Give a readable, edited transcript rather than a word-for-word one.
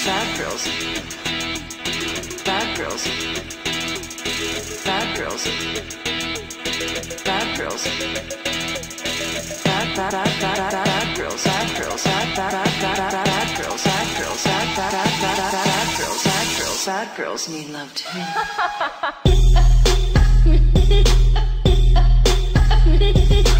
Bad girls. Bad girls. Bad girls. Bad girls. Bad bad bad bad bad girls. Bad girls. Bad bad bad bad bad girls. Bad girls. Bad bad bad bad bad girls. Bad girls. Bad girls need love too.